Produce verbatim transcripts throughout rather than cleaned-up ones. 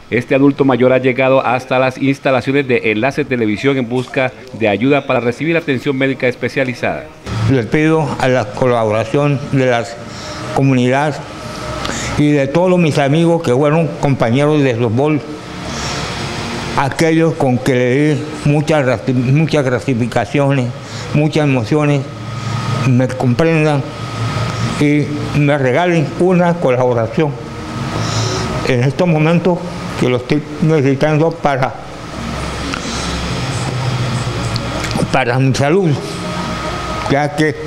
Este adulto mayor ha llegado hasta las instalaciones de Enlace Televisión en busca de ayuda para recibir atención médica especializada. Les pido a la colaboración de las comunidades y de todos mis amigos que fueron compañeros de fútbol, aquellos con que le di muchas, muchas gratificaciones, muchas emociones, me comprendan y me regalen una colaboración en estos momentos que lo estoy necesitando para, para mi salud, ya que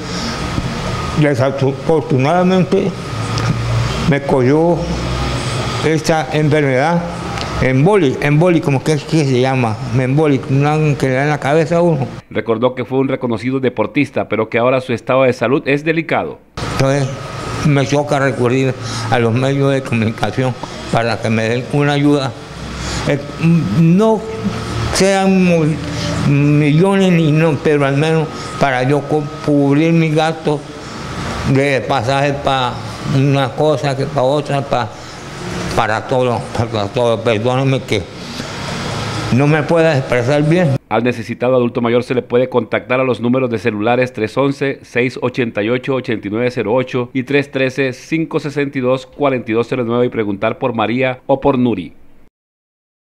desafortunadamente me cogió esta enfermedad embólica, embólica, como que es que se llama, embólica, una que le da en la cabeza a uno. Recordó que fue un reconocido deportista, pero que ahora su estado de salud es delicado. Entonces me toca recurrir a los medios de comunicación para que me den una ayuda. Eh, no sean millones ni no, pero al menos para yo cubrir mis gastos de pasaje para una cosa que para otra, para, para todo, para todo. Perdónenme que no me pueda expresar bien. Al necesitado adulto mayor se le puede contactar a los números de celulares tres once, seis ochenta y ocho, ochenta y nueve cero ocho y tres trece, cinco sesenta y dos, cuarenta y dos cero nueve y preguntar por María o por Nuri.